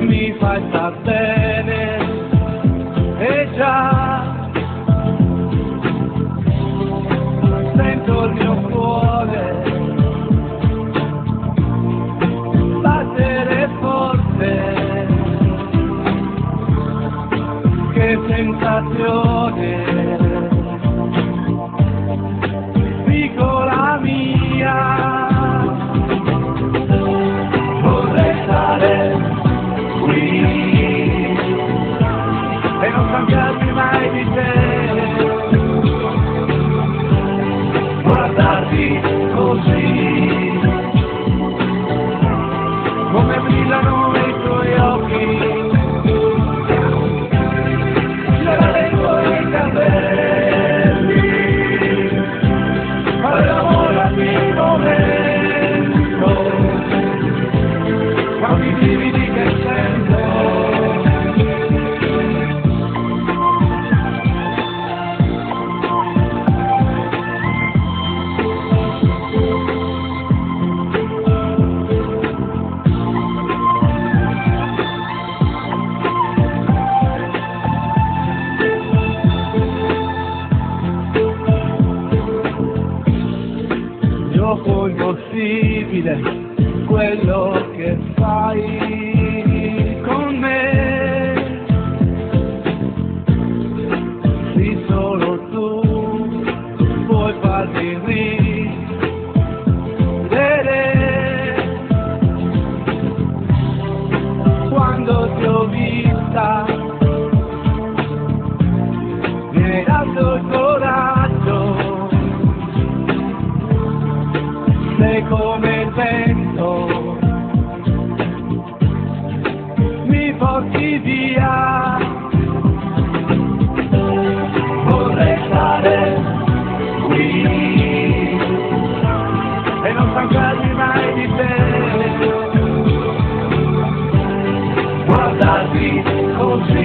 mi fai star bene, e già sento il mio cuore battere forte. Che sensazione, piccola mia, vorrei stare qui e non stancarmi mai di te, guardarti così come brillano i tuoi occhi. Gioco impossibile, quello che fai con me, sì solo tu puoi farmi ridere. Quando ti ho vista mi hai dato il coraggio. Sei come il vento, mi porti via. Vorrei stare qui e non stancarmi mai di te, guardarti così